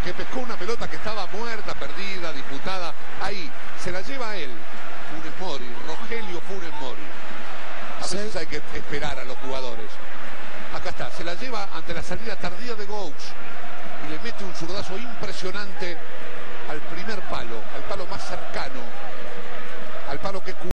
que pescó una pelota que estaba muerta, perdida, disputada. Ahí, se la lleva él, Funes Mori, Rogelio Funes Mori. A veces hay que esperar a los jugadores. Acá está, se la lleva ante la salida tardía de Gaux y le mete un zurdazo impresionante al primer palo, al palo más cercano, al palo que